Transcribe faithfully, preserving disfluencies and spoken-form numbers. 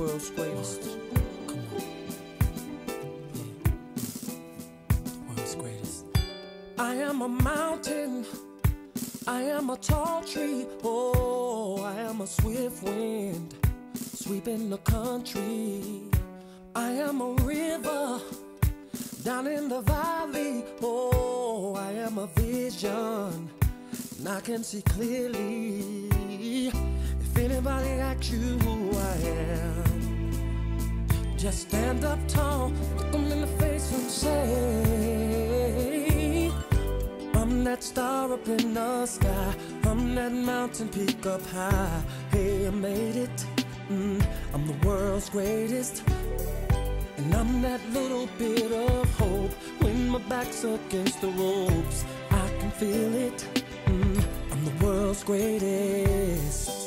world's greatest. Come on. Yeah. The world's greatest. I am a mountain. I am a tall tree. Oh, I am a swift wind sweeping the country. I am a river down in the valley. Oh, I am a vision, and I can see clearly. If anybody asks you who I am, just stand up tall, look them in the face and say, I'm that star up in the sky, I'm that mountain peak up high. Hey, I made it, mm, I'm the world's greatest. And I'm that little bit of hope when my back's against the ropes. I can feel it, mm, I'm the world's greatest.